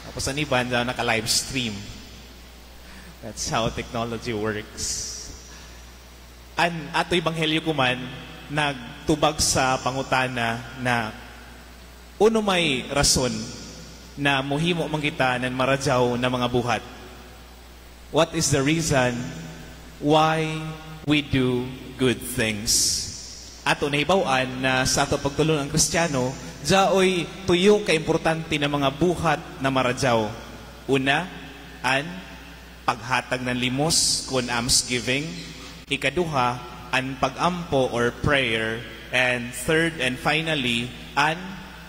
Tapos ang iban, naka-live stream. That's how technology works. Ato Ebanghelyo ko man, nagtubag sa pangutana na uno may rason na muhimo man kita ng maradyaw na mga buhat. What is the reason why we do good things? Ato nahibawan na sa ato pagtulong ang Kristiyano, jaoy tuyo ka-importante na mga buhat na maradyaw. Una, ang paghatag ng limos kung almsgiving. Ikaduha, ang pagampo or prayer. And third and finally, ang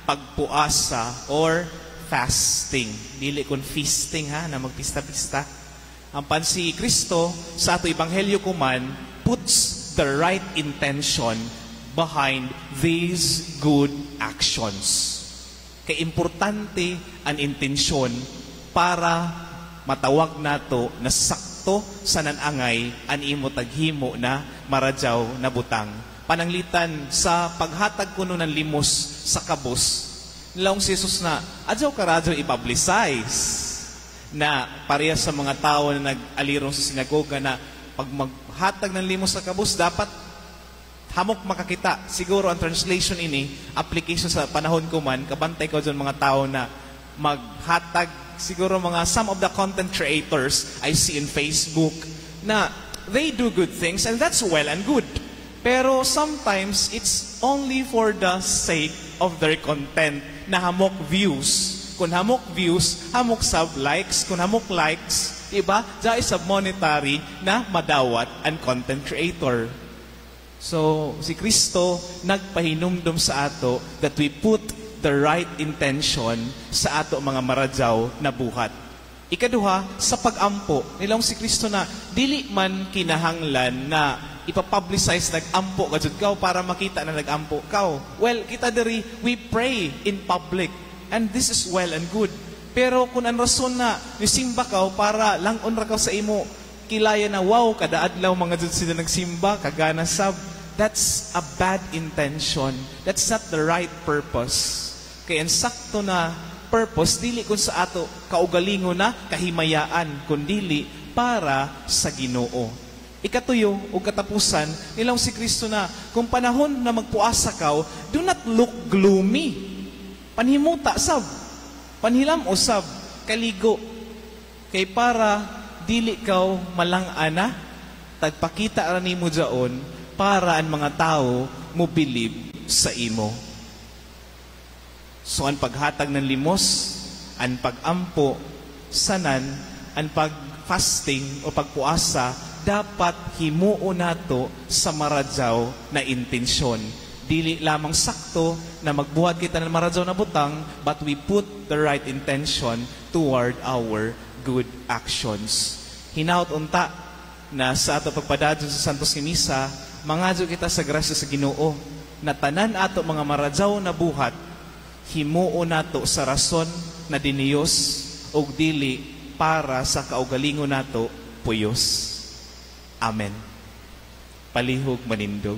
pagpuasa or fasting. Dili kun feasting ha, na magpista-pista. Ang pansi Kristo sa ato Ebanghelyo kuman puts the right intention behind these good actions. Kay importante ang intensyon para matawag nato na sakto sa nanangay ang imo taghimo na maradyaw na butang. Pananglitan sa paghatag kuno ng limos sa kabos. Nilaong si Jesus na adyaw karadyo i-publicize na pareha sa mga tao na nag-alirong sa sinagoga na pag maghatag ng limos sa kabos dapat hamok makakita. Siguro ang translation ini, application sa panahon ko man, kabantay ko dyan mga tao na maghatag, siguro mga some of the content creators I see in Facebook na they do good things and that's well and good. Pero sometimes it's only for the sake of their content na hamok views. Kung hamok views, hamok sub-likes. Kung hamok likes, diba? Diyan is monetary na madawat ang content creator. So, si Kristo nagpahinumdum sa ato that we put the right intention sa ato mga maradyaw na buhat. Ikaduha, sa pagampo, nilang si Kristo na dili man kinahanglan na ipapublicize nag-ampo ka kaw para makita na nag-ampo kaw. Well, kita diri, we pray in public. And this is well and good. Pero kung ang rason na nisimba ka para langon ra ka sa imo, kilaya na wow, kada adlaw mga jud sila nagsimba, kagana sab, that's a bad intention. That's not the right purpose. Kaya ang sakto na purpose, dili kung sa ato kaugalingo na kahimayaan, kundili para sa Ginoo. Ikatuyo o katapusan, nilang si Kristo na kung panahon na magpuasa ka, do not look gloomy. Panhimuta sab, panhilam o sab, kaligo. Kay para dili kaw malangana, tagpakita ra nimo jaon para ang mga tao mo believe sa imo. So ang paghatag ng limos, ang pagampo, sanan, ang pag-fasting o pagpuasa, dapat himuo nato sa maradyaw na intensyon. Dili lamang sakto na magbuhat kita ng maradyaw na butang, but we put the right intention toward our good actions. Hinaut unta na sa ato pagpadadyo sa Santos Misa, mangadyo kita sa grasya sa Ginoo na tanan ato mga maradyaw na buhat, himuo nato sa rason na diniyos og dili para sa kaugalingon nato puyos. Amen. Palihog manindog.